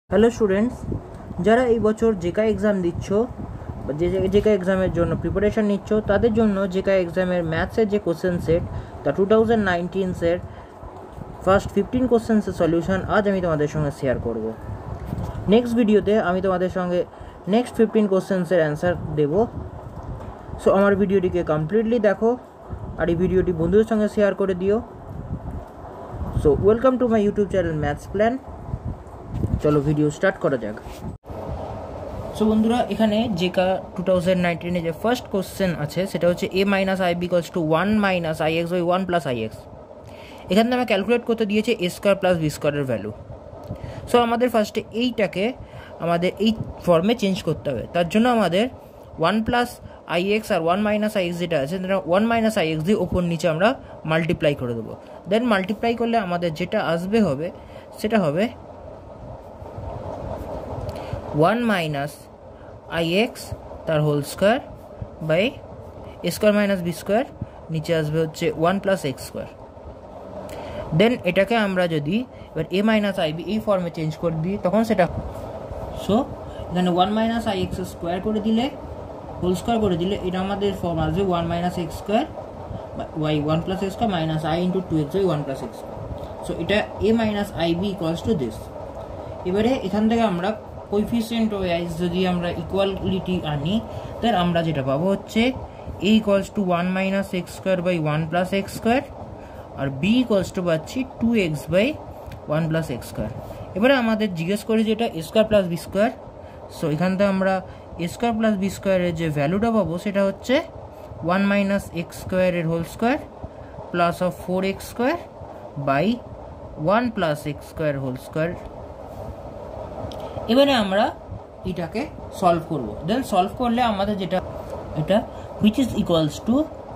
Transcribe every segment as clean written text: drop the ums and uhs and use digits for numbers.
Hello students, যারা এই বছর জেকাই এক্সাম দিচ্ছ বা জেকাই এক্সামের জন্য প্রিপারেশান নিচ্ছ তাদের জন্য জেকাই এক্সামের ম্যাথসের যে কোশ্চেন সেট তা 2019 ফার্স্ট 15 কোশ্চেন্সের সলিউশন আজ আমি তোমাদের সঙ্গে শেয়ার করব। নেক্সট ভিডিওতে আমি তোমাদের সঙ্গে নেক্সট 15 কোশ্চেন্সের অ্যান্সার দেব। সো আমার ভিডিওটিকে কমপ্লিটলি দেখো আর এই ভিডিওটি বন্ধুদের সঙ্গে শেয়ার করে দিও। So welcome to my YouTube channel maths plan. চলো ভিডিও স্টার্ট করা যাক। সো বন্ধুরা, এখানে জেকা 2019 যে ফার্স্ট কোশ্চেন আছে সেটা হচ্ছে a minus I equals to 1 minus I X by 1 plus I X. এখানে আমরা ক্যালকুলেট করতে দিয়েছে এ স্কোয়ার প্লাস বি স্কোয়ারের ভ্যালু। সো আমাদের ফার্স্টে এইটাকে আমাদের এই ফর্মে চেঞ্জ করতে হবে। তার জন্য আমাদের 1 প্লাস আই এক্স আর 1 মাইনাস আই এক্স যেটা আছে সেটা 1 মাইনাস আই এক্স দিয়ে ওপর নিচে আমরা মাল্টিপ্লাই করে দেবো। দেন মাল্টিপ্লাই করলে আমাদের যেটা আসবে হবে সেটা হবে 1 মাইনাস আই এক্স তার whole square by A square minus B square, নিচে আসবে হচ্ছে 1 প্লাস এক্স স্কোয়ার। দেন এটাকে আমরা যদি এবার এ মাইনাস আই বি এই ফর্মে চেঞ্জ করে দিই তখন সেটা, সো এখানে 1 মাইনাস আই এক্স স্কোয়ার করে দিলে হোল স্কোয়ার করে দিলে এটা আমাদের ফর্ম আসবে 1 minus X square by 1 plus X square minus I into 2x by 1 plus X square. So এটা A minus I B equals to this. এবারে এখান থেকে আমরা কোএফিসিয়েন্ট ওয়াইজ যদি আমরা ইকুয়ালিটি আনি তাহলে আমরা যেটা পাবো হচ্ছে a equals to 1 minus X square by 1 plus X square আর b ইকুয়ালস টু পাচ্ছি 2x by 1 plus X square. এবারে আমাদের জিজ্ঞেস করে যেটা A square plus B square. So এখান থেকে আমরা এ স্কোয়ার প্লাস বি স্কোয়ারের যে ভ্যালুটা পাবো সেটা হচ্ছে 1 মাইনাস এক্স স্কোয়ারের whole square plus of 4x square by 1 plus X square whole square. এবারে আমরা এটাকে সলভ করব। দেন সলভ করলে আমাদের যেটা এটা which is equals to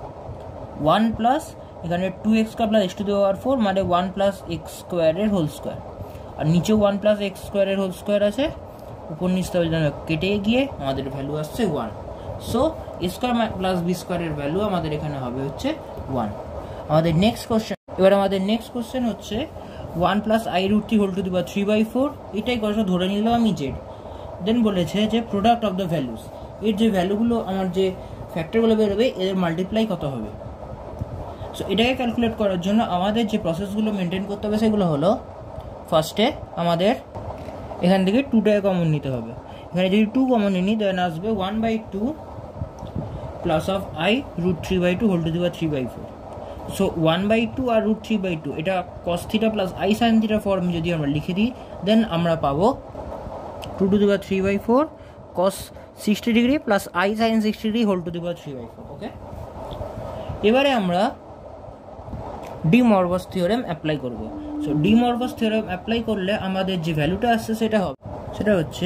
1 plus এখানে 2x square plus x to the power 4 মানে 1 প্লাস এক্স স্কোয়ারের হোল স্কোয়ার আর নিচেও 1 প্লাস এক্স স্কোয়ারের হোল স্কোয়ার আছে, উপর নিচে কেটে গিয়ে আমাদের ভ্যালু আসছে 1। So A square plus B স্কোয়ারের ভ্যালু আমাদের এখানে হবে হচ্ছে 1। আমাদের নেক্সট কোশ্চেন, এবার আমাদের নেক্সট কোশ্চেন হচ্ছে 1 plus I root 3 whole to the power 3/4 এটাই কথা ধরে নিলাম আমি জেড। দেন বলেছে যে প্রোডাক্ট অফ দ্য ভ্যালুস, এর যে ভ্যালুগুলো আমার যে ফ্যাক্টরগুলো বেরোবে এদের মাল্টিপ্লাই কত হবে। সো এটাকে ক্যালকুলেট করার জন্য আমাদের যে প্রসেসগুলো মেনটেন করতে হবে সেগুলো হলো ফার্স্টে আমাদের এখান থেকে 2টাকে কমন নিতে হবে। এখানে যদি 2 কমন নিই দেন আসবে 1/2 plus of I root 3/2 whole to the power 3/4। So 1/2 আর রুট 3/2 এটা cos theta plus I sine theta form যদি আমরা লিখে দিই দেন আমরা পাবো 2 to the power 3/4 cos 60 degree plus I sine 60 degree whole to the power 3/4। Okay, এবারে আমরা ডি মরগাস থিওরেম অ্যাপ্লাই করব। So De Morgan's theorem apply করলে আমাদের যে ভ্যালুটা আসছে সেটা হচ্ছে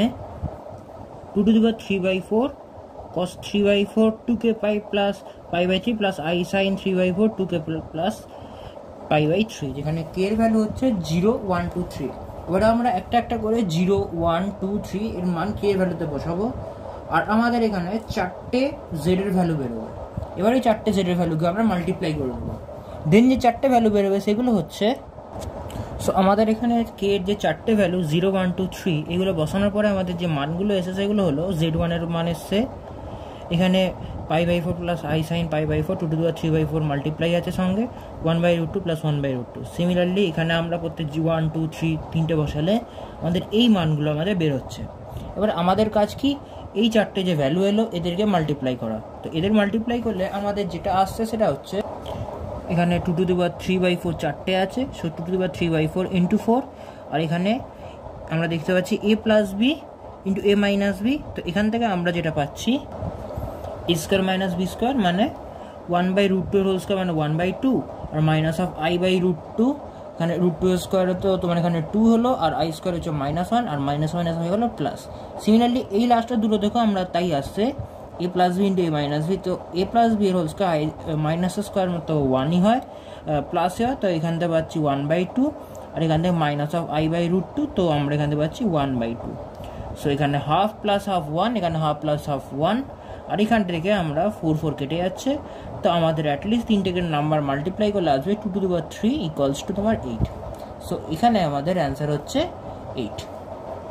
2 to the power 3/4 cos 3/4 2k pi plus পাই/3 plus I sine 3/4 2k plus পাই/3, যেখানে k এর ভ্যালু হচ্ছে 0 1 2 3। এবার আমরা একটা একটা করে 0 1 2 3 এর মান k এর ভ্যালুতে বসাবো আর আমাদের এখানে 4টে z এর ভ্যালু বেরোবে। এবার এই 4টে z এর ভ্যালুকে আমরা মাল্টিপ্লাই করে দেবো। দেন যে 4টে ভ্যালু বেরোবে সেগুলো হচ্ছে, সো আমাদের এখানে k এর যে 4টে ভ্যালু 0 1 2 3 এগুলো বসানোর পরে আমাদের যে মানগুলো এসেছে সেগুলো হলো z1 এর মান এসছে এখানে পাই/4 প্লাস আই সাইন পাই/4 2 টু দি পাওয়ার 3/4 মাল্টিপ্লাই আছে সঙ্গে 1/√2 প্লাস 1/√2। সিমিলারলি এখানে আমরা প্রত্যেক 1 2 3 তিনটে বসালে আমাদের এই মানগুলো আমাদের বের হচ্ছে। এবার আমাদের কাজ কি, এই 4টে যে ভ্যালু এলো এদেরকে মাল্টিপ্লাই করা। তো এদের মাল্টিপ্লাই করলে আমাদের যেটা আসছে সেটা হচ্ছে এখানে 2 টু দি পাওয়ার 3/4 4টে আছে, so 2 to the power 3/4 into 4 আর এখানে আমরা দেখতে পাচ্ছি a plus B into a minus B. তো এখান থেকে আমরা যেটা পাচ্ছি A square minus B square মানে 1/√2 হোল স্কোয়ার মানে 1/2 আর মাইনাস অফ i/√2 এখানে √2 স্কোয়ার তো তোমার এখানে 2 হলো আর আই স্কোয়ার হচ্ছে -1 আর মাইনাস হয়ে গেলো প্লাস। সিমিলারলি এই লাস্টের দুটো দেখো আমরা তাই আসছে a plus B into a minus B. তো a প্লাস বি এর হোল স্কোয়ার মাইনাস স্কোয়ার মতো 1ই হয় প্লাসে হয়, তো এখান থেকে পাচ্ছি 1/2 আর এখান থেকে মাইনাস অফ i/√2 তো আমরা এখান থেকে পাচ্ছি 1/2। সো এখানে হাফ প্লাস হাফ 1, এখানে হাফ প্লাস হাফ 1 আর এখান থেকে আমরা 4 কেটে যাচ্ছে। তো আমাদের অ্যাটলিস্ট তিনটে নাম্বার মাল্টিপ্লাই করলে আসবে 2 to the power 3 equals to তোমার 8। সো এখানে আমাদের অ্যান্সার হচ্ছে 8।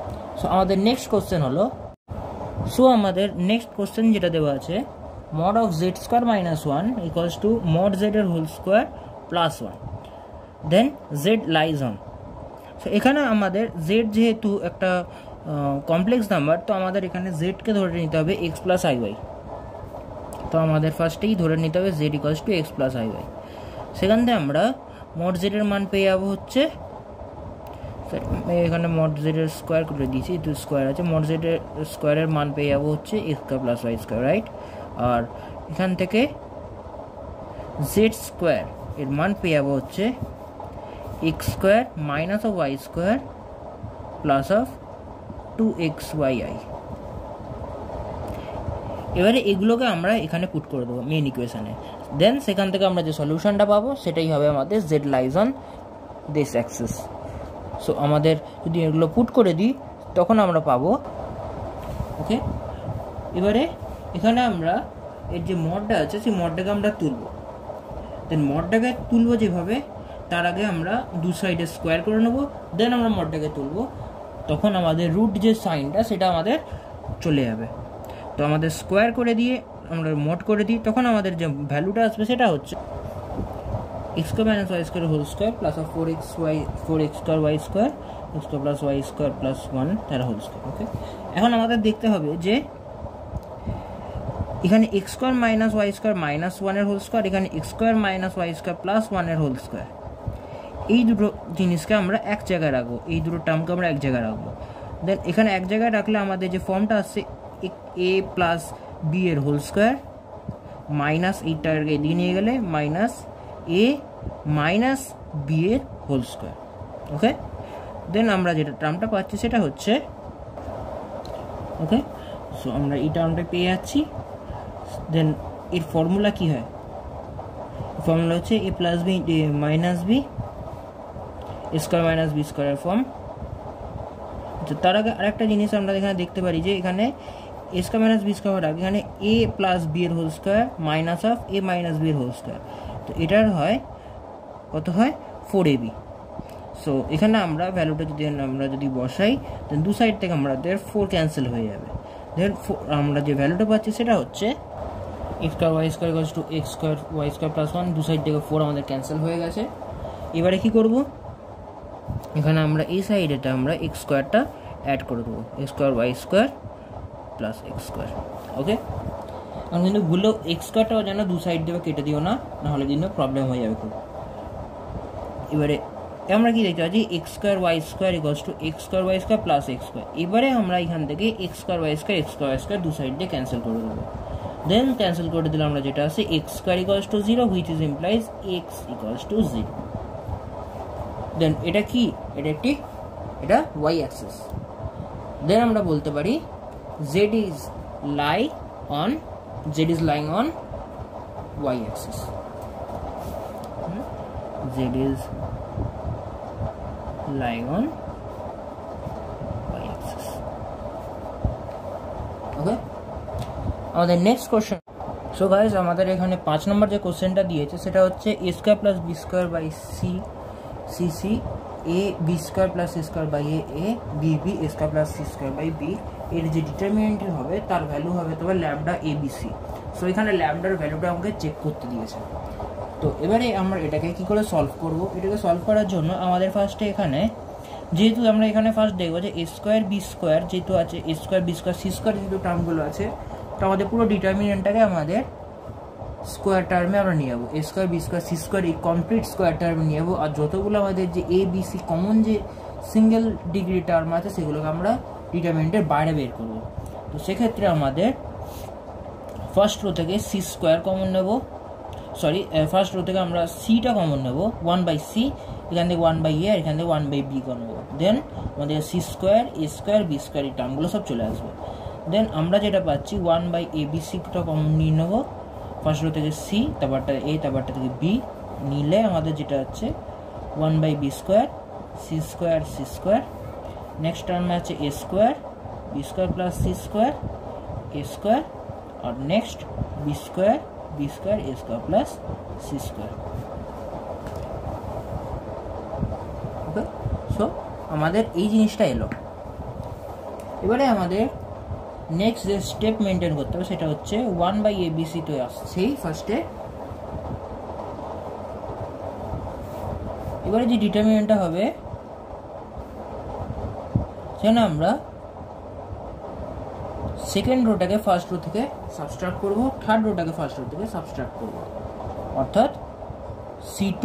সো আমাদের নেক্সট কোশ্চেন হলো, সো আমাদের নেক্সট কোশ্চেন যেটা দেওয়া আছে, mod of z square minus 1 equals to mod z এর whole square plus 1, then z lies on। So এখানে আমাদের z যেহেতু একটা কমপ্লেক্স নাম্বার, তো আমাদের এখানে z কে ধরে নিতে হবে x প্লাস iy। তো আমাদের ফার্স্টেই ধরে নিতে হবে z equals to x plus iy। সেখান থেকে আমরা mod z এর মান পেয়ে যাবো হচ্ছে, এখানে mod z এর স্কোয়ার করে দিয়েছি, তো স্কোয়ার আছে, mod z এর স্কোয়ারের মান পেয়ে যাবো হচ্ছে x square plus y square, right. আর এখান থেকে z স্কোয়ার এর মান পেয়ে যাবো হচ্ছে x square minus of y square plus of 2xyi। এবারে এগুলোকে আমরা এখানে পুট করে দেবো মেন ইকুয়েশনে, দেন সেখান থেকে আমরা যে সলিউশনটা পাবো সেটাই হবে আমাদের z lies on this axis. So আমাদের যদি এগুলো পুট করে দিই তখন আমরা পাবো, ওকে। এবারে এখানে আমরা এর যে মডটা আছে সেই মডটাকে আমরা তুলবো, দেন মডটাকে তুলবো যেভাবে, তার আগে আমরা দু সাইডে স্কোয়ার করে নেবো, দেন আমরা মডটাকে তুলবো, তখন আমাদের রুট যে সাইনটা সেটা আমাদের চলে যাবে। তো আমাদের স্কোয়ার করে দিয়ে আমরা মড করে দিই, তখন আমাদের যে ভ্যালুটা আসবে সেটা হচ্ছে x square minus Y square whole square plus of 4x square Y square x square plus Y square plus 1 তার হোল স্কোয়ার, ওকে। এখন আমাদের দেখতে হবে যে এখানে x square minus Y square minus 1 এর হোল স্কোয়ার, এখানে x square minus Y square plus 1 এর হোল স্কোয়ার, এই দুটো জিনিসকে আমরা এক জায়গায় রাখবো, এই দুটো টার্মকে আমরা এক জায়গায় রাখবো। দেন এখানে এক জায়গায় রাখলে আমাদের যে ফর্মটা আসছে a প্লাস বি এর হোল স্কোয়ার মাইনাস এইটাকে এদিকে নিয়ে গেলে মাইনাস a মাইনাস বি এর হোল স্কোয়ার, ওকে। দেন আমরা যেটা টার্মটা পাচ্ছি সেটা হচ্ছে, ওকে। সো আমরা এই টার্মটা পেয়ে যাচ্ছি। দেন এর ফর্মুলা কি হয়, ফর্মুলা হচ্ছে a plus B minus B square minus B স্কোয়ারের ফর্ম। তার আগে আরেকটা জিনিস আমরা এখানে দেখতে পারি যে এখানে a square minus B square আগে এখানে a প্লাস বি এর whole square minus of a minus B এর হোল স্কোয়ার, তো এটার হয় কত হয় 4ab। সো এখানে আমরা ভ্যালুটা যদি বসাই, দেন দু সাইড থেকে আমাদের 4 ক্যান্সেল হয়ে যাবে। দেন আমরা যে ভ্যালুটা পাচ্ছি সেটা হচ্ছে x square Y square equals to x square Y square plus 1, দু সাইড থেকে 4 আমাদের ক্যান্সেল হয়ে গেছে। এবারে কি করব, এখানে আমরা এই সাইডেটা আমরা x স্কোয়ারটা অ্যাড করে দেবো, x square Y square plus x square, okay. এখন কিন্তু ভুলেও x স্কোয়ারটাও যেন দু সাইড দেবে কেটে দিও না, নাহলে কিন্তু প্রবলেম হয়ে যাবে খুব। এবারে আমরা কি দেখতে পাচ্ছি x square Y square equals to x square Y square plus x square. এবারে আমরা এখান থেকে x স্কোয়ার ওয়াই স্কোয়ার দু সাইড দিয়ে ক্যান্সেল করে দেবো। দেন ক্যান্সেল করে দিলে আমরা যেটা আছে x square equals to 0, which is implies x equals to 0। Then এটা কি, এটা y অ্যাক্সিস। দেন আমরা বলতে পারি z is lying on y axis, z is lying on y axis, okay। আমাদের নেক্সট কোশ্চেন, সো গাইস আমাদের এখানে 5 নম্বর যে কোশ্চেনটা দিয়েছে সেটা হচ্ছে a square plus B square by C a b square plus c square by a b a square plus c square by b এর যে ডিটারমিনেন্ট হবে তার ভ্যালু হবে তোমার ল্যামডা abc। সো এখানে ল্যামডার ভ্যালুটা আমাকে চেক করতে দিয়েছে। তো এবারে আমরা এটাকে কি করে সলভ করব, এটাকে সলভ করার জন্য আমাদের ফার্স্টে এখানে যেহেতু আমরা এখানে ফার্স্ট দেখবো যে a স্কোয়ার বি স্কোয়ার যেহেতু আছে, a square B square C square যেহেতু টার্মগুলো আছে, তো আমাদের পুরো ডিটারমিনেন্টটাকে আমাদের স্কোয়ার টার্মে আমরা নিয়ে যাবো, A square B square C square এই কমপ্লিট স্কোয়ার টার্মে নিয়ে যাবো। আর যতগুলো আমাদের যে এ বি সি কমন যে সিঙ্গেল ডিগ্রি টার্ম আছে সেগুলোকে আমরা ডিটারমিনেন্টের বাইরে বের করবো। তো সেক্ষেত্রে আমাদের ফার্স্ট রো থেকে সি স্কোয়ার কমন নেব, ফার্স্ট রো থেকে আমরা সিটা কমন নেব 1/c, এখান থেকে 1/a আর এখান থেকে 1/b কমন নেব। দেন আমাদের C square A square B square এই টার্মগুলো সব চলে আসবে। দেন আমরা যেটা পাচ্ছি 1/abc-টা কমন নিয়ে নেবো, ফার্স্ট রো থেকে সি, তারপরটা এ, তারপরটা থেকে বি নিলে আমাদের যেটা হচ্ছে 1/b square C square C square. Next টার্মে আছে A square B square plus C square A square, আর next B square A square plus C square, okay. So আমাদের এই জিনিসটা এলো। এবারে আমাদের নেক্সট যে স্টেপ মেনটেন করতে হবে সেটা হচ্ছে 1/abc তো আসছেই ফার্স্টে। এবারে যে ডিটারমিনেন্টটা হবে সেখানে আমরা সেকেন্ড রোটাকে ফার্স্ট রো থেকে সাবস্ট্রাক্ট করব, থার্ড রোটাকে ফার্স্ট রো থেকে সাবস্ট্রাক্ট করব, অর্থাৎ c2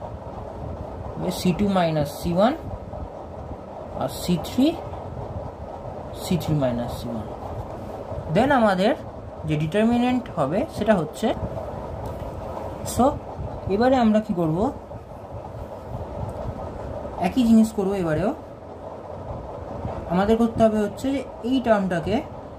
মাইনাস c1 আর c3 মাইনাস c1। দেন আমাদের যে ডিটারমিনেন্ট হবে সেটা হচ্ছে, সো এবারে আমরা কি করব, একই জিনিস করব। এবারেও আমাদের করতে হবে হচ্ছে এই টার্মটাকে,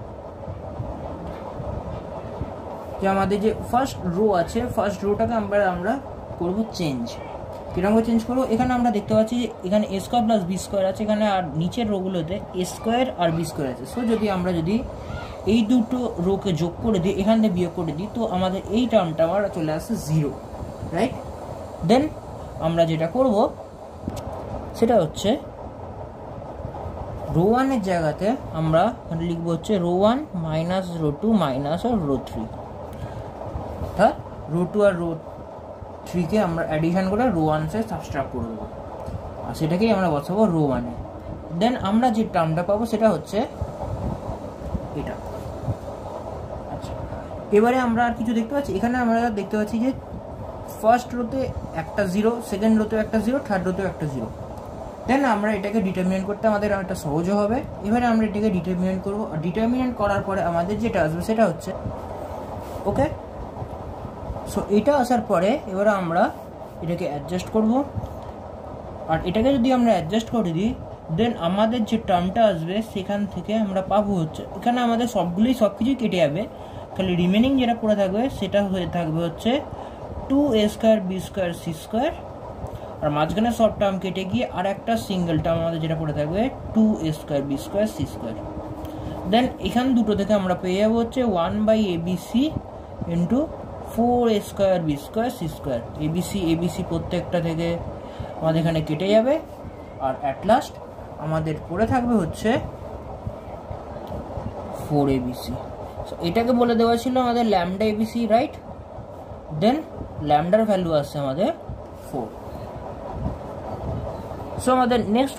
যে আমাদের যে ফার্স্ট রো আছে ফার্স্ট রোটাকে আমরা করব চেঞ্জ। কিরকম চেঞ্জ করবো, এখানে আমরা দেখতে পাচ্ছি যে এখানে a square plus B square আছে, এখানে আর নিচের রোগুলোতে a স্কোয়ার আর বি স্কোয়ার আছে। সো যদি আমরা এই দুটো রোকে যোগ করে দিই, এখান থেকে বিয়োগ করে দিই, তো আমাদের এই টার্মটা আবার চলে আসছে 0, রাইট। দেন আমরা যেটা করব সেটা হচ্ছে রো 1 এর জায়গাতে আমরা লিখবো হচ্ছে রো 1 মাইনাস রো 2 মাইনাস আর রো 3, অর্থাৎ রো 2 আর রো 3 কে আমরা অ্যাডিশন করে রো 1 সে সাবস্ট্রাক্ট করে দেবো, আর সেটাকেই আমরা বসাবো রো 1 এ। দেন আমরা যে টার্মটা পাবো সেটা হচ্ছে এটা। আচ্ছা, এবারে আমরা আর কিছু দেখতে পাচ্ছি, এখানে আমরা দেখতে পাচ্ছি যে ফার্স্ট রোতে একটা 0, সেকেন্ড রোতেও একটা 0, থার্ড রোতেও একটা 0। দেন আমরা এটাকে ডিটারমিনেন্ট করতে আমাদের একটা সহজ হবে। এবারে আমরা এটাকে ডিটারমিনেন্ট করব, আর ডিটারমিনেন্ট করার পরে আমাদের যেটা আসবে সেটা হচ্ছে ওকে। সো এটা আসার পরে এবারে আমরা এটাকে অ্যাডজাস্ট করব, আর এটাকে যদি আমরা অ্যাডজাস্ট করে দিই দেন আমাদের যে টার্মটা আসবে সেখান থেকে আমরা পাবো হচ্ছে, এখানে আমাদের সব কিছুই কেটে যাবে, খালি রিমেনিং যেটা পড়ে থাকবে সেটা হয়ে থাকবে হচ্ছে 2a square B square C square, আর মাঝখানে সব টার্ম কেটে গিয়ে আর একটা সিঙ্গেল টার্ম আমাদের যেটা পড়ে থাকবে 2a square B square C square. Then এখান দুটো থেকে আমরা পেয়ে যাবো হচ্ছে 1/abc into 4a square B square C square. ABC প্রত্যেকটা থেকে আমাদের এখানে কেটে যাবে, আর অ্যাট লাস্ট আমাদের পড়ে থাকবে হচ্ছে 4abc। সো এটাকে বলে দেওয়া ছিল আমাদের ল্যামডা abc, রাইট। দেন ল্যামডার ভ্যালু আসছে আমাদের 4। সো আমাদের নেক্সট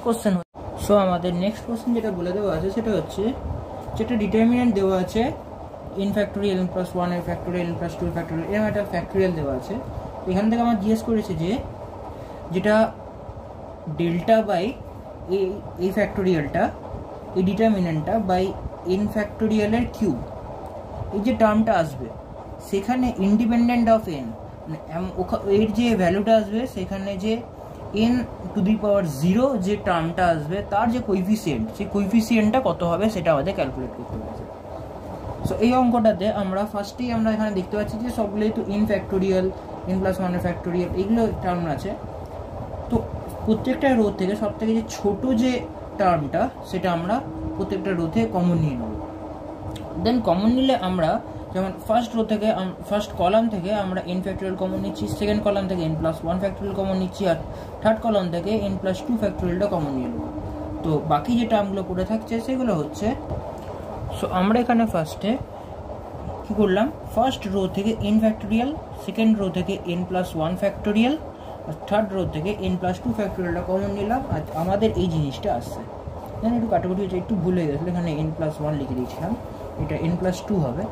কোশ্চেন যেটা বলে দেওয়া আছে সেটা হচ্ছে, যেটা ডিটারমিনেন্ট দেওয়া আছে n ফ্যাক্টোরিয়াল n প্লাস 1 এর ফ্যাক্টোরিয়াল n প্লাস 2 ফ্যাক্টোরিয়াল, এরকম একটা ফ্যাক্টোরিয়াল দেওয়া আছে। এখান থেকে আমার জিজ্ঞেস করেছে যে যেটা ডেল্টা বাই এই ফ্যাক্টোরিয়ালটা, এই ডিটারমিনেন্টটা বাই n ফ্যাক্টোরিয়ালের কিউব, এই যে টার্মটা আসবে সেখানে ইন্ডিপেন্ডেন্ট অফ n, এর যে ভ্যালুটা আসবে সেখানে যে n টু দি পাওয়ার 0 যে টার্মটা আসবে তার যে কোইফিসিয়েন্ট, সেই কোইফিসিয়েন্টটা কত হবে সেটা আমাদের ক্যালকুলেট করতে হবে। সো এই অঙ্কটাতে আমরা ফার্স্টেই আমরা এখানে দেখতে পাচ্ছি যে সবগুলোই তো n ফ্যাক্টোরিয়াল, n প্লাস 1 এর ফ্যাক্টোরিয়াল, এইগুলো টার্ম আছে। তো প্রত্যেকটা রো থেকে সব থেকে যে ছোট যে টার্মটা সেটা আমরা প্রত্যেকটা রো থেকে কমন নিয়ে নেব। দেন কমন নিলে আমরা যেমন ফার্স্ট রো থেকে ফার্স্ট কলাম থেকে আমরা n ফ্যাক্টোরিয়াল কমন নিচ্ছি, সেকেন্ড কলাম থেকে n প্লাস 1 ফ্যাক্টোরিয়াল কমন নিচ্ছি, আর থার্ড কলাম থেকে n প্লাস 2 ফ্যাক্টোরিয়ালটা কমন নিয়ে নেব। তো বাকি যে টার্মগুলো পড়ে থাকছে সেগুলো হচ্ছে, সো আমরা এখানে ফার্স্টে কী করলাম, ফার্স্ট রো থেকে n ফ্যাক্টোরিয়াল, সেকেন্ড রো থেকে n প্লাস 1 ফ্যাক্টোরিয়াল, আর থার্ড রো থেকে n প্লাস 2 ফ্যাক্টোরিয়ালটা কমন নিলাম, আর আমাদের এই জিনিসটা আসছে। এখানে একটু কাটাকুটি হচ্ছে, একটু ভুল হয়ে গেছিলো, এখানে n প্লাস 1 লিখে দিয়েছিলাম, এটা n প্লাস 2 হবে।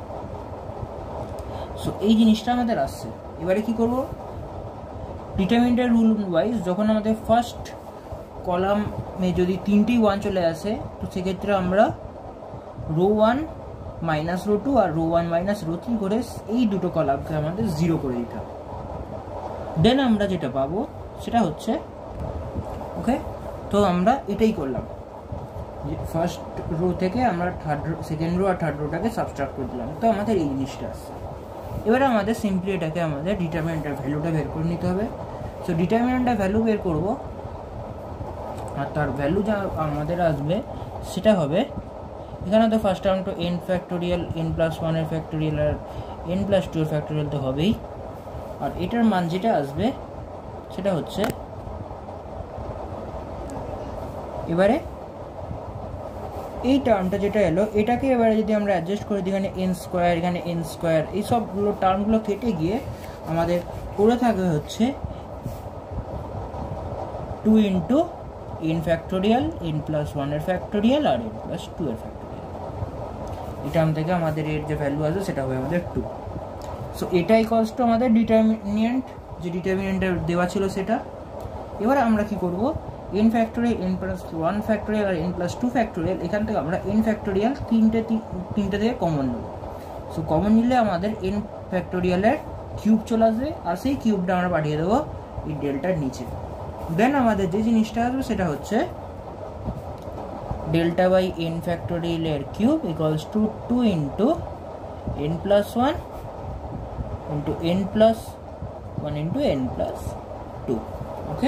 সো এই জিনিসটা আমাদের আসছে। এবারে কি করব, ডিটারমিনেন্টের রুল ওয়াইজ যখন আমাদের ফার্স্ট কলামে যদি 3টি 1 চলে আসে, তো সেক্ষেত্রে আমরা রো 1 মাইনাস রো 2 আর রো 1 মাইনাস রো 3 করে এই দুটো কলামকে আমাদের 0 করে দিতে হবে। দেন আমরা যেটা পাবো সেটা হচ্ছে ওকে। তো আমরা এটাই করলাম, যে ফার্স্ট রো থেকে আমরা সেকেন্ড রো আর থার্ড রোটাকে সাবস্ট্রাক্ট করে দিলাম, তো আমাদের এই জিনিসটা আসছে। এবারে আমাদের সিম্পলি এটাকে আমাদের ডিটারমিনেন্টের ভ্যালুটা বের করে নিতে হবে। সো ডিটারমিনেন্টের ভ্যালু বের করব, আর তার ভ্যালু যা আমাদের আসবে সেটা হবে, এখানে তো ফার্স্ট টার্ম তো n ফ্যাক্টোরিয়াল, n প্লাস 1 এর ফ্যাক্টোরিয়াল আর n প্লাস 2 এর ফ্যাক্টোরিয়াল তো হবেই, আর এটার মান যেটা আসবে সেটা হচ্ছে, এবারে এই টার্মটা যেটা এলো এটাকে এবারে যদি আমরা অ্যাডজাস্ট করে দিই, এখানে এন স্কোয়ার, এখানে এন স্কোয়ার, এই সবগুলো টার্মগুলো কেটে গিয়ে আমাদের পড়ে থাকে হচ্ছে 2 into N factorial, N plus 1 এর ফ্যাক্টোরিয়াল আর এন প্লাস 2 এর ফ্যাক্টোরিয়াল। এই টার্ম থেকে আমাদের এর যে ভ্যালু আছে সেটা হবে আমাদের 2। সো এটা ইকুয়ালস টু আমাদের ডিটারমিনেন্ট, যে ডিটারমিনেন্টটা দেওয়া ছিল সেটা। এবার আমরা কি করব, N factorial, N plus 1 factorial আর এন প্লাস 2 ফ্যাক্টোরিয়াল, এখান থেকে আমরা এন ফ্যাক্টোরিয়াল তিনটে থেকে কমন নেব। সো কমন নিলে আমাদের এন ফ্যাক্টোরিয়ালের কিউব চলে আসবে, আর সেই কিউবটা আমরা পাঠিয়ে দেবো এই ডেল্টার নিচে। দেন আমাদের যে জিনিসটা আসবে সেটা হচ্ছে ডেল্টা বাই এন ফ্যাক্টোরিয়ালের cube equals to 2 into N plus 1 into N plus 1 into N plus 2। Okay,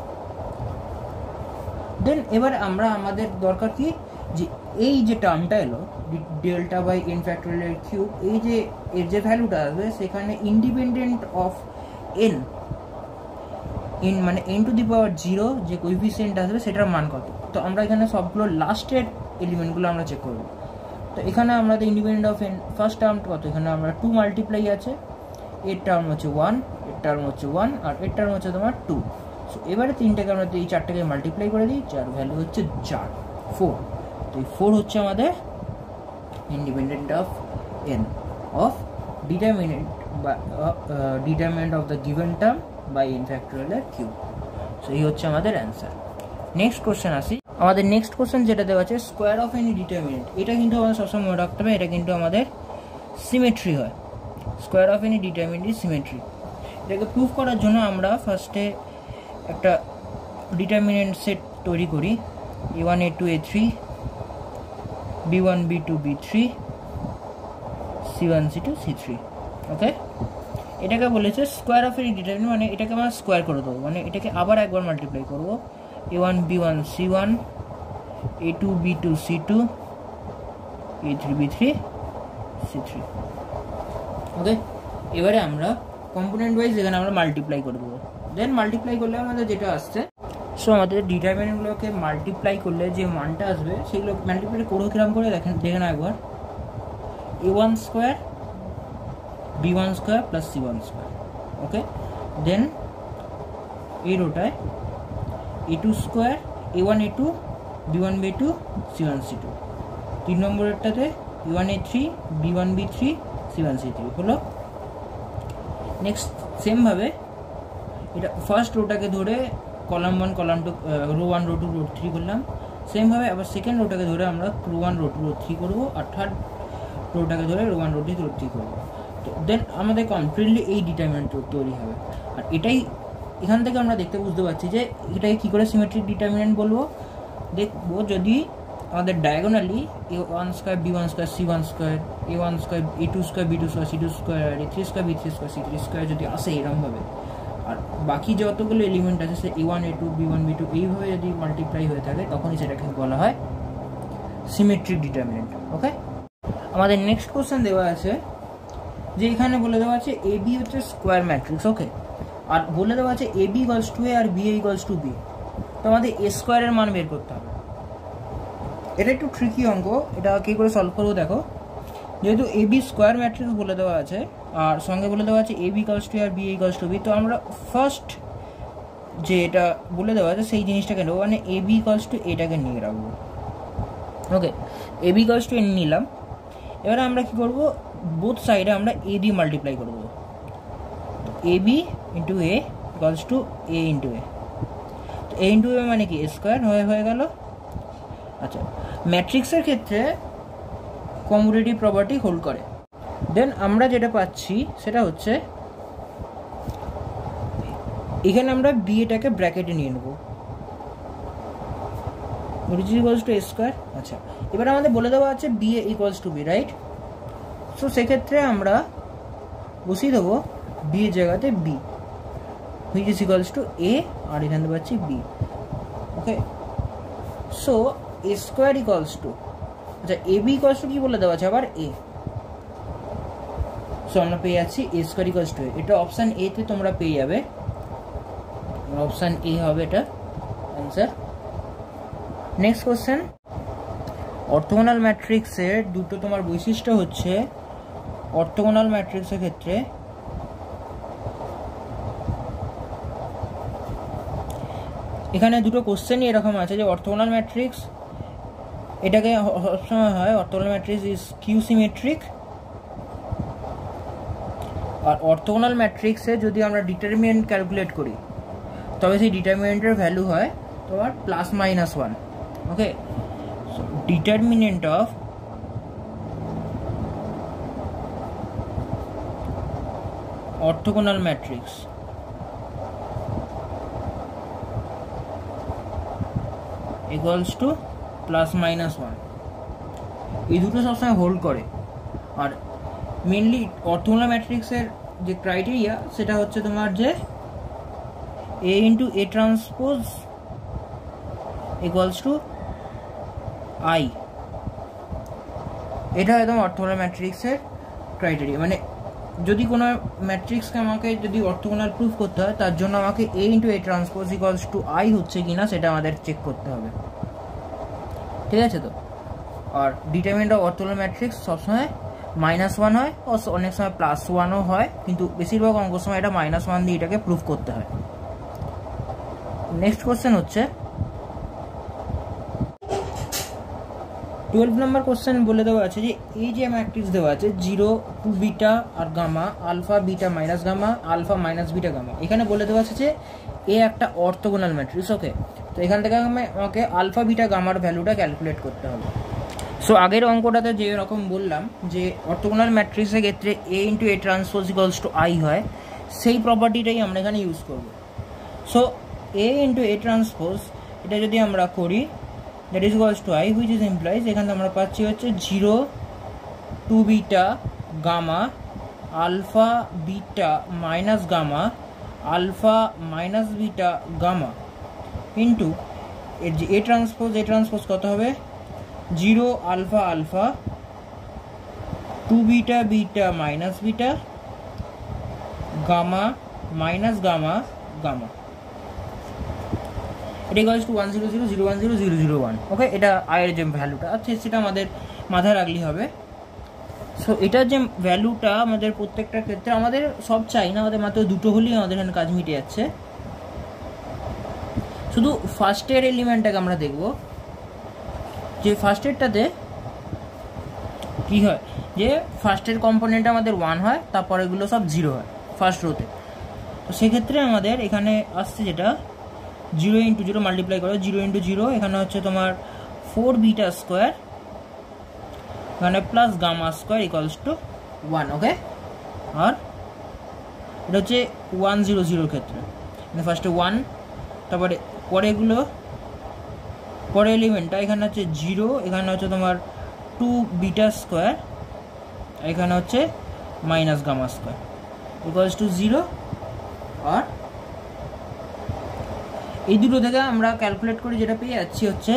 then এবার আমরা আমাদের দরকার কি, যে এই যে টার্মটা এলো delta by N factorial cube, এই যে এর যে ভ্যালুটা আসবে সেখানে ইন্ডিপেন্ডেন্ট অফ এন, মানে এন টু দি পাওয়ার 0 যে কোএফিসিয়েন্ট আসবে সেটার মান কত। তো আমরা এখানে সবগুলো লাস্টের এলিমেন্টগুলো আমরা চেক করব। তো এখানে আমাদের independent of N first term কত, এখানে আমরা 2 মাল্টিপ্লাই আছে, এর টার্ম হচ্ছে 1, এর টার্ম হচ্ছে 1 আর এর টার্ম হচ্ছে তোমার 2। সো এবারে তিনটাকে আমরা এই চারটাকে মাল্টিপ্লাই করে দিই, যার ভ্যালু হচ্ছে 4, 4। তো এই 4 হচ্ছে আমাদের independent of N of determinant বা determinant of the given term by N factorial cube. So এই হচ্ছে আমাদের অ্যান্সার। নেক্সট কোশ্চেন আসি, আমাদের নেক্সট কোশ্চেন যেটা দেওয়া আছে স্কোয়ার অফ এনি ডিটারমিনেন্ট। এটা কিন্তু আমাদের সবসময় মনে রাখতে হবে, এটা কিন্তু আমাদের সিমেট্রি হয়। Square of any determinant is symmetry. এটাকে প্রুভ করার জন্য আমরা ফার্স্টে একটা ডিটারমিনেন্ট সেট তৈরি করি, a1 a2 a3 b1 b2 b3 c1 c2 c3। ওকে, এটাকে বলেছে স্কোয়ার অফ এনি ডিটারমিনেন্ট, মানে এটাকে আমরা স্কোয়ার করে দেবো, মানে এটাকে আবার একবার মাল্টিপ্লাই করবো, a1 b1 c1 a2 b2 c2 a3 b3 c3। ওকে, এবারে আমরা কম্পোনেন্ট ওয়াইজ এখানে আমরা মাল্টিপ্লাই করে দেবো। দেন মাল্টিপ্লাই করলে আমাদের যেটা আসছে, সো আমাদের ডিটারমিনেন্টগুলোকে মাল্টিপ্লাই করলে যে মানটা আসবে সেগুলো মাল্টিপ্লাই করবো কিরকম করে দেখে না একবার, a1 square b1 square plus c1 square. Okay, then এই রোটায় a2 square a1 a2 b1 b2 c1 c2। 3 নম্বরেরটাতে a1 a3 b1 b3 c1 c3 হলো। নেক্সট সেমভাবে এটা ফার্স্ট রোটাকে ধরে column 1 column 2 row 1 row 2 row 3 করলাম। সেমভাবে আবার সেকেন্ড রোটাকে ধরে আমরা রো 1 রো 2 রো 3 করবো, আর থার্ড রোটাকে ধরে রো 1 রো 2 রো 3 করবো। তো দেন আমাদের কমপ্লিটলি এই ডিটারমিনেন্ট তৈরি হবে। আর এটাই এখান থেকে আমরা বুঝতে পারছি যে এটাকে কী করে সিমেট্রিক ডিটারমিনেন্ট বলবো। দেখবো যদি আমাদের diagonally a1 square b1 square c1 square a1 square a2 square b2 square c2 square a3 square b3 square c3 square যদি আসে এরকমভাবে, আর বাকি যতগুলো এলিমেন্ট আছে সে a1 a2 b1 b2 এইভাবে যদি মাল্টিপ্লাই হয়ে থাকে তখনই সেটাকে বলা হয় সিমেট্রিক ডিটারমিনেন্ট। ওকে, আমাদের নেক্সট কোশ্চেন দেওয়া আছে যে এখানে বলে দেওয়া আছে এ বি হচ্ছে স্কোয়ার ম্যাট্রিক্স। ওকে, আর বলে দেওয়া আছে A B equals to A আর বি ইকুয়ালস টু বি। তো আমাদের এ স্কোয়ারের মান বের করতে হবে। এটা একটু ট্রিকি অঙ্ক, এটা কী করে সলভ করবো দেখো। যেহেতু এ বি স্কোয়ার ম্যাট্রিক্স বলে দেওয়া আছে আর সঙ্গে বলে দেওয়া আছে A B equals to A আর বি ইকুয়ালস টু বি, তো আমরা ফার্স্ট যে এটা বলে দেওয়া আছে সেই জিনিসটাকে নেবো, মানে এ বি ইকুয়ালস টু এটাকে নিয়ে রাখবো। Okay, A B equals to A নিলাম। এবারে আমরা কী করবো, বোথ সাইডে আমরা এ দিয়ে মাল্টিপ্লাই করবো। A B into A equals to A into A. তো এ ইন্টু এ মানে কি এ স্কোয়ার হয়ে গেল। আচ্ছা, ম্যাট্রিক্সের ক্ষেত্রে কমিউটেটিভ প্রপার্টি হোল্ড করে। দেন আমরা যেটা পাচ্ছি সেটা হচ্ছে এখানে আমরা বি এটাকে ব্র্যাকেটে নিয়ে নেবো, which is equals to a square. আচ্ছা, এবার আমাদের বলে দেওয়া আছে B A equals to B, right? So সেক্ষেত্রে আমরা বসিয়ে দেবো বি এর জায়গাতে B, which is equals to a, আর এখানে পাচ্ছি B. Okay, so A square equals to, আচ্ছা এ বি ইকুয়ালস টু কি বলে দেওয়া আছে আবার এ। সো আমরা পেয়ে যাচ্ছি A square equals to A. এটা অপশান এ তে তোমরা পেয়ে যাবে, অপশান এ হবে এটা অ্যান্সার। নেক্সট কোশ্চেন, অর্থোগোনাল ম্যাট্রিক্সের দুটো তোমার বৈশিষ্ট্য হচ্ছে, অর্থোগোনাল ম্যাট্রিক্সের ক্ষেত্রে এখানে দুটো কোশ্চেনই এরকম আছে যে অর্থোগোনাল ম্যাট্রিক্স এটাকে সবসময় হয় orthogonal matrix is Q symmetric, আর অর্থোগোনাল ম্যাট্রিক্সে যদি আমরা ডিটারমিনেন্ট ক্যালকুলেট করি তবে সেই ডিটারমিনেন্টের ভ্যালু হয় তোমার +-1। Okay, so determinant of orthogonal matrix equals to +-1। এই দুটো সবসময় হোল্ড করে। আর মেনলি অর্থোগোনাল ম্যাট্রিক্সের যে ক্রাইটেরিয়া সেটা হচ্ছে তোমার যে A into A transpose equals to I, এটা একদম অর্থোগোনাল ম্যাট্রিক্সের ক্রাইটেরিয়া। মানে যদি কোনো ম্যাট্রিক্সকে আমাকে যদি অর্থোগোনাল প্রুফ করতে হয় তার জন্য আমাকে A into A transpose equals to I হচ্ছে কিনা সেটা আমাদের চেক করতে হবে, ঠিক আছে? তো আর ডিটারমিনেন্ট অফ অর্থোগোনাল ম্যাট্রিক্স সবসময় -1 হয়, অনেক সময় +1ও হয়, কিন্তু বেশিরভাগ অঙ্ক সময় এটা -1 দিয়ে এটাকে প্রুফ করতে হয়। নেক্সট কোশ্চেন হচ্ছে 12 নম্বর কোশ্চেন বলে দেওয়া আছে যে এই যে ম্যাট্রিক্স দেওয়া আছে 0, 2 বিটা আর gamma, alpha beta minus gamma, alpha minus beta gamma, এখানে বলে দেওয়া আছে যে এ একটা অর্থোগোনাল ম্যাট্রিক্স। ওকে, তো এখান থেকে আমাকে আলফা বিটা গামার ভ্যালুটা ক্যালকুলেট করতে হবে। সো আগের অঙ্কটাতে যে রকম বললাম যে অর্থোগোনাল ম্যাট্রিক্সের ক্ষেত্রে A into A transpose equals to I হয়, সেই প্রপার্টিটাই আমরা এখানে ইউজ করব। So A into A transpose এটা যদি আমরা করি that is equals to I, which is implies এখানে আমরা পাচ্ছি হচ্ছে 0, 2 beta gamma, alpha beta minus gamma, alpha minus beta gamma into এর যে A ট্রান্সপোজ কত হবে 0 alpha alpha, 2 beta beta minus beta, gamma minus gamma gamma, এটা equals to 1 0 0 0 1 0 0 0 1। Okay, এটা আয়ের যে ভ্যালুটা আছে সেটা আমাদের মাথায় রাখলেই হবে। সো এটার যে ভ্যালুটা আমাদের প্রত্যেকটা ক্ষেত্রে আমাদের সব চাই না, আমাদের মাত্র দুটো হলেই আমাদের এখানে কাজ মিটে যাচ্ছে। শুধু ফার্স্টের এলিমেন্টটাকে আমরা দেখব যে ফার্স্টেরটাতে কী হয়, যে ফার্স্টের কম্পোনেন্ট আমাদের 1 হয়, তারপর এগুলো সব 0 হয় ফার্স্ট রোতে। তো সেক্ষেত্রে আমাদের এখানে আসছে যেটা 0 into 0 মাল্টিপ্লাই করো, 0 into 0 এখানে হচ্ছে তোমার 4 বিটা স্কোয়ার, এখানে plus gamma square equals to 1। Okay, আর এটা হচ্ছে 1 0 0 ক্ষেত্রে ফার্স্টে 1, তারপরে পরেগুলো পরে এলিমেন্টটা এখানে হচ্ছে 0, এখানে হচ্ছে তোমার 2 বিটা স্কোয়ার, এখানে হচ্ছে minus gamma square equals to 0। আর এই দুটো থেকে আমরা ক্যালকুলেট করে যেটা পেয়ে যাচ্ছি হচ্ছে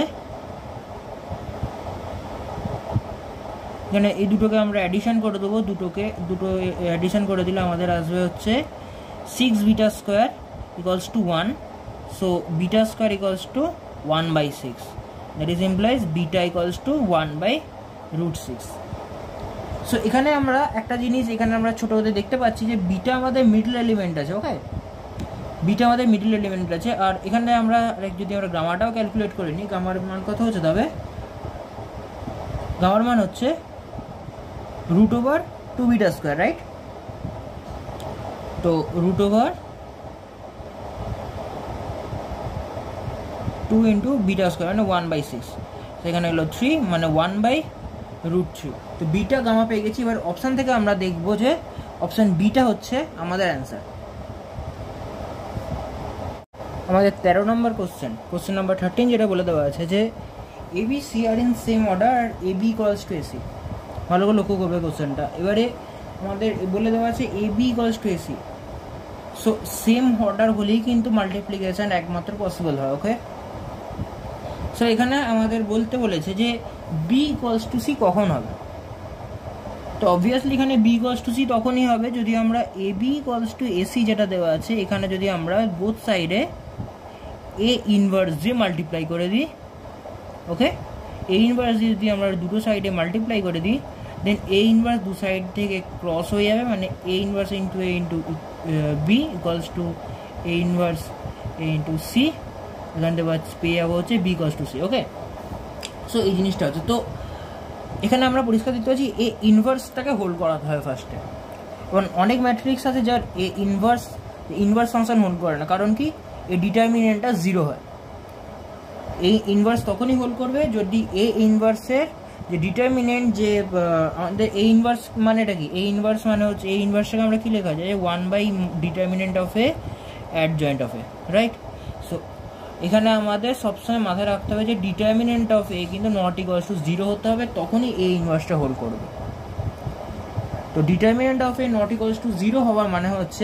এখানে এই দুটোকে আমরা অ্যাডিশন করে দেবো, দুটো অ্যাডিশন করে দিলে আমাদের আসবে হচ্ছে 6 beta square equals to 1। So beta square equals to 1/6, that is implies beta equals to 1/√6। So এখানে আমরা একটা জিনিস এখানে আমরা ছোটো হতে দেখতে পাচ্ছি যে বিটা আমাদের মিডল এলিমেন্ট আছে। ওকে, বিটা আমাদের মিডল এলিমেন্ট আছে। আর এখানে আমরা যদি আমরা গামাটাও ক্যালকুলেট করে নিই, গামার মান কত হচ্ছে, তবে গামার মান হচ্ছে √2 বিটা স্কোয়ার, রাইট? তো √2 ইন্টু বিটা স্কোয়ার মানে 1/6, সেখানে হলো 3 মানে 1/√3। তো বিটা গামা পেয়ে গেছি। এবার অপশান থেকে আমরা দেখবো যে অপশান বিটা হচ্ছে আমাদের অ্যান্সার। আমাদের 13 নম্বর কোশ্চেন নাম্বার 13 যেটা বলে দেওয়া আছে যে ABC are in same order আর AB ইকুয়ালস টু AC। ভালো করে লক্ষ্য করবে কোশ্চেনটা। এবারে আমাদের বলে দেওয়া আছে AB equals to AC। So same order হলেই কিন্তু মাল্টিপ্লিকেশন একমাত্র পসিবল হয়। ওকে, সো এখানে আমাদের বলতে বলেছে যে B ইকুয়ালস টু C কখন হবে। তো অবভিয়াসলি এখানে B ইকুয়ালস টু C তখনই হবে যদি আমরা AB ইকুয়ালস টু AC যেটা দেওয়া আছে এখানে যদি আমরা বোথ সাইডে A ইনভার্স দিয়ে মাল্টিপ্লাই করে দিই। ওকে, এ ইনভার্স যদি আমরা দুটো সাইডে মাল্টিপ্লাই করে দিই, দেন এ ইনভার্স দু সাইড থেকে ক্রস হয়ে যাবে, মানে A inverse into A into B equals to A inverse A into C, এখান থেকে পেয়ে যাবো হচ্ছে B equals to C. Okay, so এই জিনিসটা হচ্ছে, তো এখানে আমরা পরিষ্কার দিতে পারছি এ ইনভার্সটাকে হোল্ড করাতে হয় ফার্স্টে। এবং অনেক ম্যাট্রিক্স আছে যার এ ইনভার্স ফাংশন হোল্ড করে না, কারণ কি এ ডিটারমিনেন্টটা 0 হয়। এই ইনভার্স তখনই হোল্ড করবে যদি এ ইনভার্সের যে ডিটারমিনেন্ট, যে আমাদের এ ইনভার্স মানেটা কি, এ ইনভার্স মানে হচ্ছে এই ইনভার্সটাকে আমরা কি লেখা যায় 1 by determinant of A adjoint of A, right. So এখানে আমাদের সবসময় মাথায় রাখতে হবে যে ডিটারমিনেন্ট অফ এ কিন্তু নট ইকুয়ালস টু 0 হতে হবে, তখনই এ ইনভার্সটা হোল্ড করবে। তো determinant of A not equals to 0 হওয়ার মানে হচ্ছে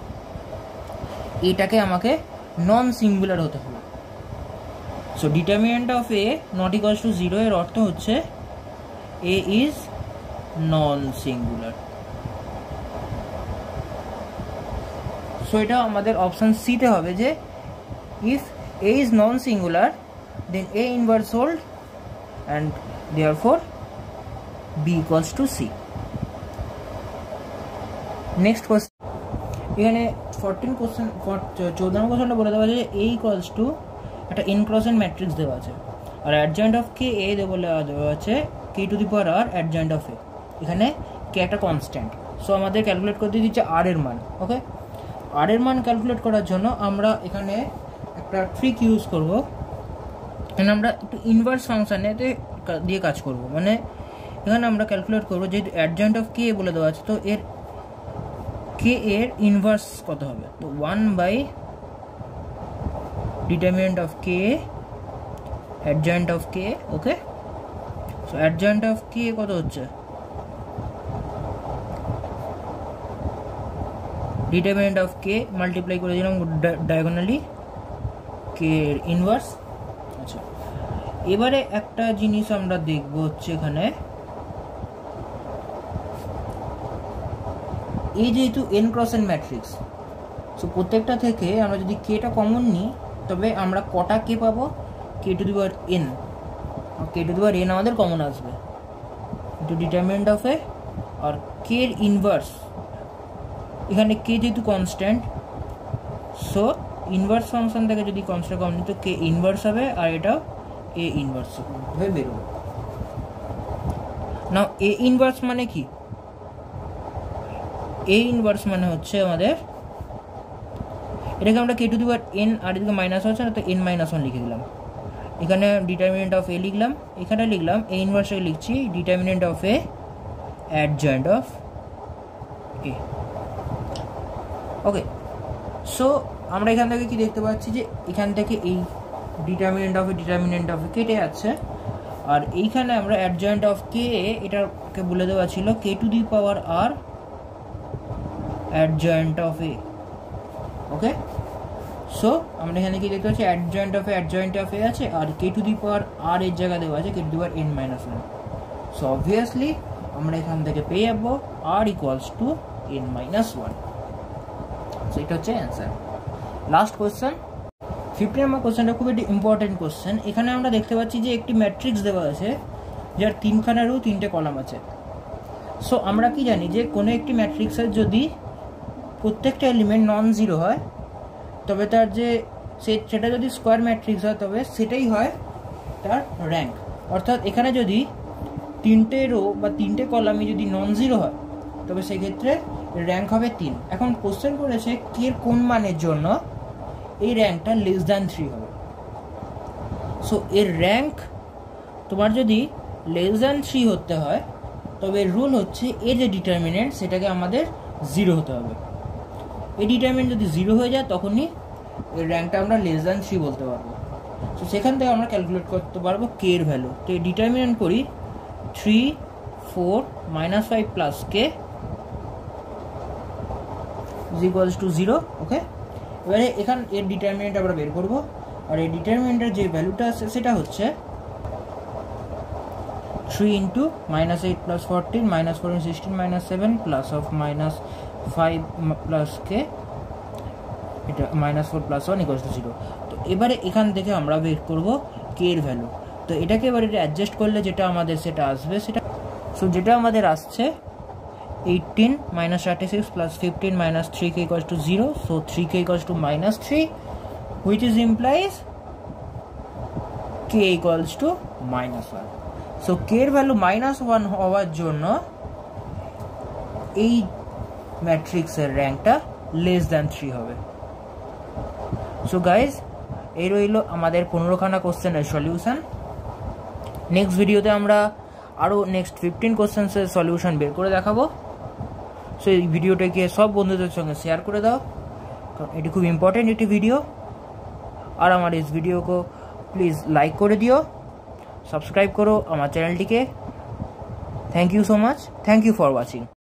এটাকে আমাকে নন সিঙ্গুলার হতে হবে। So determinant of A not equals to 0 এর অর্থ হচ্ছে A is non singular. So এটা আমাদের অপশন সিতে হবে যে if A is non singular then A inverse hold and therefore B equals to C. Next question, এখানে 14 কোয়েশ্চনটা বলে দেওয়া আছে যে এ ইকুয়ালস টু একটা n ক্রস n ম্যাট্রিক্স দেওয়া আছে, আর অ্যাডজয়েন্ট অফ কে এ দেওয়া আছে K to the power R adjoint of A. এখানে কে একটা কনস্ট্যান্ট, সো আমাদের ক্যালকুলেট করতে দিচ্ছে আর এর মান। ওকে, আর এর মান ক্যালকুলেট করার জন্য আমরা এখানে একটা ট্রিক ইউজ করব, এখানে আমরা একটু ইনভার্স ফাংশানেতে দিয়ে কাজ করব। মানে এখানে আমরা ক্যালকুলেট করবো যেহেতু অ্যাডজয়েন্ট অফ কে বলে দেওয়া আছে, তো এর কে এর ইনভার্স কত হবে, তো 1 by determinant of K adjoint of K. Okay, so adjoint of K কত হচ্ছে, ডিটারমিনেন্ট অফ কে মাল্টিপ্লাই করে দিলাম ডায়াগোনালি কে এর ইনভার্স। আচ্ছা, এবারে একটা জিনিস আমরা দেখবো হচ্ছে এখানে এই যেহেতু n cross n matrix, so প্রত্যেকটা থেকে আমরা যদি কেটা কমন নিই তবে আমরা কটা কে পাবো, K to the power n, K to the power n আমাদের কমন আসবে ইন্টু ডিটারমিনেন্ট অফ এ আর কে এর ইনভার্স। এখানে কে যেহেতু কনস্ট্যান্ট, সো ইনভার্স ফাংশন থেকে যদি কনস্ট্যান্ট কমন নিই তো কে ইনভার্স হবে, আর এটা এ ইনভার্স হয়ে বেরোবে। নাও এ ইনভার্স মানে কি, এ ইনভার্স মানে হচ্ছে আমাদের এটাকে আমরা কে টু দি পাওয়ার n আর এদিকে মাইনাস হচ্ছে না, তো n মাইনাস 1 লিখে দিলাম। এখানে ডিটারমিনেন্ট অফ এ লিখলাম, এখানে লিখলাম এ ইনভার্সে লিখছি determinant of A adjoint of A. Okay, so আমরা এখান থেকে কি দেখতে পাচ্ছি যে এখান থেকে এই ডিটারমিনেন্ট অফ এ কেটে যাচ্ছে, আর এইখানে আমরা অ্যাডজয়েন্ট অফ কে এটাকে বলে দেওয়া ছিল K to the power R adjoint of A. Okay, so আমরা এখানে কি দেখতে পাচ্ছি অ্যাডজয়েন্ট অফ এ আছে, আর কে টু দি পাওয়ার আর এর জায়গা দেওয়া আছে K to the power n minus 1। So obviously আমরা এখান থেকে পেয়ে যাবো R equals to n minus 1। So এটা হচ্ছে অ্যান্সার। লাস্ট কোয়েশ্চেন, 15 নম্বর কোয়েশ্চেনটা খুব একটি ইম্পর্টেন্ট কোয়েশ্চেন। এখানে আমরা দেখতে পাচ্ছি যে একটি ম্যাট্রিক্স দেওয়া আছে যার 3খানা রো 3টে কলাম আছে। সো আমরা কি জানি যে কোনো একটি ম্যাট্রিক্সের যদি প্রত্যেকটা এলিমেন্ট নন জিরো হয় তবে তার যে সেটা যদি স্কোয়ার ম্যাট্রিক্স হয় তবে সেটাই হয় তার র্যাঙ্ক। অর্থাৎ এখানে যদি 3টে রো বা 3টে কলামই যদি নন জিরো হয় তবে সেক্ষেত্রে র্যাঙ্ক হবে 3। এখন কোশ্চেন করেছে কে কোন মানের জন্য এই র্যাঙ্কটা লেস দ্যান 3 হবে। সো এর র্যাঙ্ক তোমার যদি লেস দ্যান 3 হতে হয় তবে রুল হচ্ছে এর যে ডিটারমিনেন্ট সেটাকে আমাদের 0 হতে হবে। এই ডিটারমিনেন্ট যদি 0 হয়ে যায় তখনই এর র্যাঙ্কটা আমরা লেস দ্যান 3 বলতে পারবো। সো সেখান থেকে আমরা ক্যালকুলেট করতে পারবো কে এর ভ্যালু। তো এই ডিটারমিনেন্ট করি 3 4 -5 plus K is equals to 0। Okay, এবারে এখান এর ডিটারমিনেন্ট আমরা বের করবো, আর এই ডিটারমিনেন্টের যে ভ্যালুটা আছে সেটা হচ্ছে 3 into -8 plus 14 -4 16 -7 plus of -5 plus K, এটা -4 প্লাস 1 ইকুয়ালস টু 0। তো এবারে এখান থেকে আমরা বের করবো কে এর ভ্যালু। তো এটাকে এবার এটা অ্যাডজাস্ট করলে যেটা আমাদের সেটা আসবে সেটা, সো যেটা আমাদের আসছে 18 minus 36 plus 15 minus 3k equals to 0, so 3k equals to minus 3, which is implies k equals to minus 1. so k এর ভ্যালু minus 1 হওয়ার জন্য এই ম্যাট্রিক্সের র্যাঙ্কটা লেস দ্যান 3 হবে। সো গাইজ, এই রইল আমাদের 15খানা কোশ্চেনের সলিউশন। নেক্সট ভিডিওতে আমরা আরও নেক্সট 15 কোশ্চেন্সের সলিউশন বের করে দেখাবো। সো এই ভিডিওটাকে সব বন্ধুদের সঙ্গে শেয়ার করে দাও, কারণ এটি খুব ইম্পর্টেন্ট একটি ভিডিও। আর আমার इस वीडियो को प्लीज़ लाइक করে দিও, সাবস্ক্রাইব করো আমার চ্যানেলটিকে। Thank you so much, thank you for watching.